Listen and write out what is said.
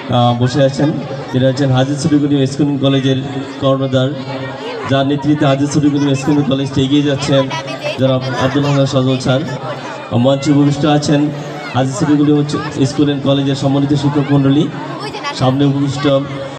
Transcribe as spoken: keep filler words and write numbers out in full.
বসে আছেন। তিনি হচ্ছেন হাজি শরীফুল স্কুল কলেজের কর্ণধার, যার নেতৃত্বে হাজি শরীফুল স্কুল কলেজটি এগিয়ে যাচ্ছেন জনাব আব্দুল রহমান সজল স্যার। মঞ্চে উপবিষ্ট আছেন হাজি শরীফুল স্কুল কলেজের সম্মানিত শিক্ষক মণ্ডলী, সামনে উপবিষ্ট